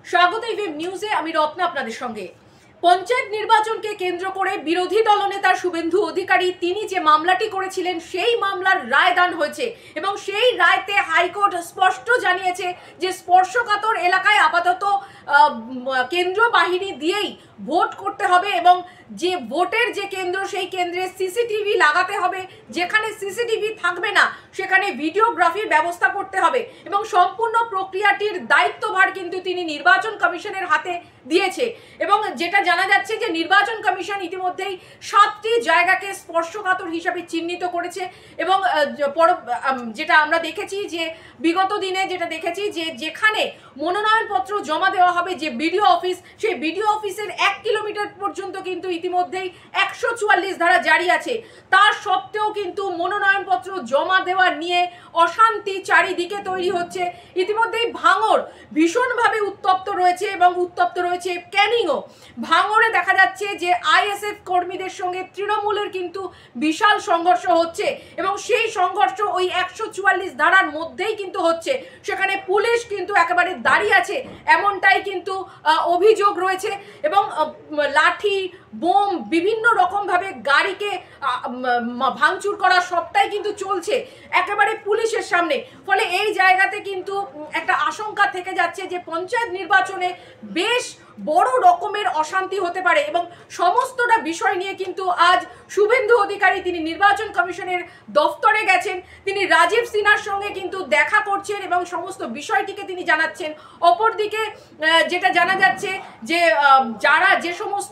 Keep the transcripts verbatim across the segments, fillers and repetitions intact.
স্বাগত ইভিএম নিউজে, আমি রত্না আপনাদের সঙ্গে। পঞ্চায়েত নির্বাচনকে কেন্দ্র করে বিরোধী দলনেতা শুভেন্দু অধিকারী তিনি যে মামলাটি করেছিলেন সেই মামলার রায়দান হয়েছে এবং সেই রায়তে হাইকোর্ট স্পষ্ট জানিয়েছে যে স্পর্শকাতর এলাকায় আপাতত কেন্দ্র বাহিনী দিয়েই ভোট করতে হবে এবং যে ভোটের যে কেন্দ্র সেই কেন্দ্রে সিসিটিভি লাগাতে হবে, যেখানে সিসিটিভি থাকবে না সেখানে ভিডিওগ্রাফির ব্যবস্থা করতে হবে এবং সম্পূর্ণ প্রক্রিয়াটির দায়িত্বভার কিন্তু তিনি নির্বাচন কমিশনের হাতে দিয়েছে। এবং যেটা জানা যাচ্ছে যে নির্বাচন কমিশন ইতিমধ্যেই সাতটি জায়গাকে স্পর্শকাতর হিসাবে চিহ্নিত করেছে এবং যেটা আমরা দেখেছি যে বিগত দিনে যেটা দেখেছি যে যেখানে মনোনয়নপত্র জমা দেওয়া হবে যে বিডিও অফিস, সেই বিডিও অফিসের এক কিলোমিটার পর্যন্ত কিন্তু ইতিমধ্যেই একশো চুয়াল্লিশ ধারা জারি আছে। তার সত্ত্বেও কিন্তু মনোনয়নপত্র জমা দেওয়া নিয়ে অশান্তি চারিদিকে তৈরি হচ্ছে। ইতিমধ্যেই ভাঙড় ভীষণভাবে উত্তপ্ত রয়েছে এবং উত্তপ্ত রয়েছে ক্যানিংও। ভাঙড়ে দেখা যাচ্ছে যে আইএসএফ কর্মীদের সঙ্গে তৃণমূলের কিন্তু বিশাল সংঘর্ষ হচ্ছে এবং সেই সংঘর্ষ ওই একশো চুয়াল্লিশ ধারার মধ্যেই কিন্তু হচ্ছে। সেখানে পুলিশ কিন্তু একেবারে দাঁড়িয়ে আছে এমনটাই কিন্তু অভিযোগ রয়েছে এবং লাঠি বোম বিভিন্ন রকমভাবে গাড়িকে ভাঙচুর করা সবটাই কিন্তু চলছে একেবারে পুলিশের সামনে। ফলে এই জায়গাতে কিন্তু একটা আশঙ্কা থেকে যাচ্ছে যে পঞ্চায়েত নির্বাচনে বেশ বড় রকমের অশান্তি হতে পারে এবং সমস্তটা বিষয় নিয়ে কিন্তু আজ শুভেন্দু অধিকারী তিনি নির্বাচন কমিশনের দফতরে গেছেন। তিনি রাজীব সিনহার সঙ্গে কিন্তু দেখা করছেন এবং সমস্ত বিষয়টিকে তিনি জানাচ্ছেন। অপরদিকে যেটা জানা যাচ্ছে যে যারা যে সমস্ত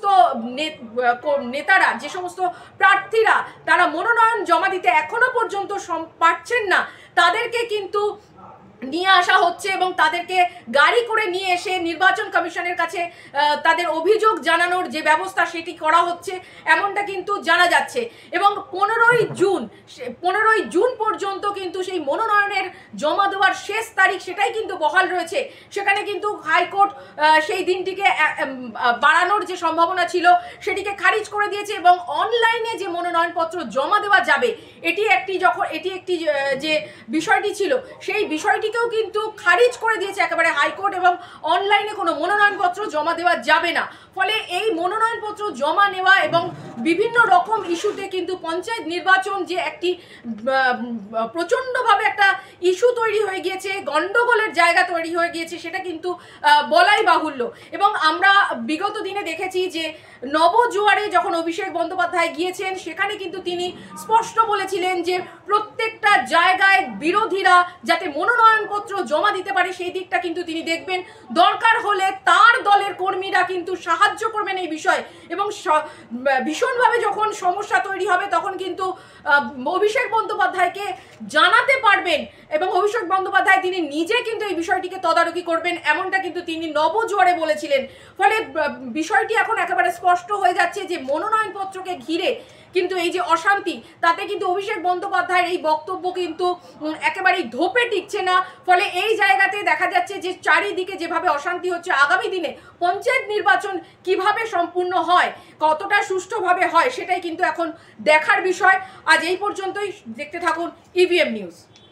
নেতারা যে সমস্ত প্রার্থীরা তারা মনোনয়ন জমা দিতে এখনো পর্যন্ত পারছেন না, তাদেরকে কিন্তু নিয়ে আসা হচ্ছে এবং তাদেরকে গাড়ি করে নিয়ে এসে নির্বাচন কমিশনের কাছে তাদের অভিযোগ জানানোর যে ব্যবস্থা সেটি করা হচ্ছে এমনটা কিন্তু জানা যাচ্ছে। এবং পনেরোই জুন পনেরোই জুন পর্যন্ত কিন্তু সেই মনোনয়নের জমা দেওয়ার শেষ তারিখ সেটাই কিন্তু বহাল রয়েছে। সেখানে কিন্তু হাইকোর্ট সেই দিনটিকে বাড়ানোর যে সম্ভাবনা ছিল সেটিকে খারিজ করে দিয়েছে এবং অনলাইনে যে মনোনয়নপত্র জমা দেওয়া যাবে এটি একটি যখন এটি একটি যে বিষয়টি ছিল সেই বিষয়টি কেউ কিন্তু খারিজ করে দিয়েছে একেবারে হাইকোর্ট এবং অনলাইনে কোনো মনোনয়নপত্র জমা দেওয়া যাবে না। ফলে এই মনোনয়নপত্র জমা নেওয়া এবং বিভিন্ন রকম ইস্যুতে কিন্তু পঞ্চায়েত নির্বাচন যে একটি প্রচণ্ডভাবে একটা ইস্যু তৈরি হয়ে গিয়েছে, গণ্ডগোলের জায়গা তৈরি হয়ে গিয়েছে সেটা কিন্তু বলাই বাহুল্য। এবং আমরা বিগত দিনে দেখেছি যে নবজোয়ারে যখন অভিষেক বন্দ্যোপাধ্যায় গিয়েছেন সেখানে কিন্তু তিনি স্পষ্ট বলেছিলেন যে প্রত্যেকটা জায়গায় বিরোধীরা যাতে মনোনয়নপত্র জমা দিতে পারে সেই দিকটা কিন্তু তিনি দেখবেন। দরকার হলে তার দলের কর্মীরা কিন্তু সাহায্য করবেন এই বিষয়ে এবং ভীষণভাবে যখন সমস্যা তৈরি হবে তখন কিন্তু অভিষেক বন্দ্যোপাধ্যায়কে জানাতে পারবেন এবং অভিষেক বন্দ্যোপাধ্যায় তিনি নিজে কিন্তু এই বিষয়টিকে তদারকি করবেন এমনটা কিন্তু তিনি নবজোয়ারে বলেছিলেন। ফলে বিষয়টি এখন একেবারে স্পষ্ট হয়ে যাচ্ছে যে মনোনয়নপত্রকে ঘিরে কিন্তু এই যে অশান্তি তাতে কিন্তু অভিষেক বন্দ্যোপাধ্যায়ের এই বক্তব্য কিন্তু একেবারেই ধোপে টিকছে না। ফলে এই জায়গাতে দেখা যাচ্ছে যে চারিদিকে যেভাবে অশান্তি হচ্ছে আগামী দিনে পঞ্চায়েত নির্বাচন কিভাবে সম্পূর্ণ হয়, কতটা সুষ্ঠুভাবে হয় সেটাই কিন্তু এখন দেখার বিষয়। আজ এই পর্যন্তই, দেখতে থাকুন ইভিএম নিউজ।